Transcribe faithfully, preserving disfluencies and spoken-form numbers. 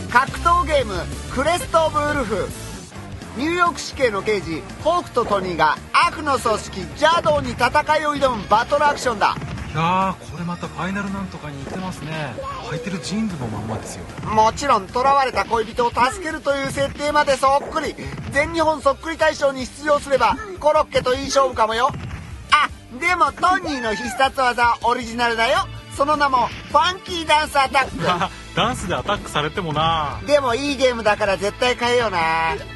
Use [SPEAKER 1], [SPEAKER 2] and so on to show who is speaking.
[SPEAKER 1] 格闘ゲームクレスト・オブ・ウルフ。ニューヨーク市警の刑事ホークとトニーが悪の組織ジャドーに戦いを挑むバトルアクションだ。
[SPEAKER 2] いやー、これまたファイナルなんとかに似てますね。履いてるジーンズのまんまですよ。
[SPEAKER 1] もちろん囚われた恋人を助けるという設定までそっくり。全日本そっくり大賞に出場すればコロッケといい勝負かもよ。あ、でもトニーの必殺技はオリジナルだよ。その名もファンキーダンスアタック。
[SPEAKER 2] ダンスでアタックされてもな。
[SPEAKER 1] でもいいゲームだから絶対買えよな。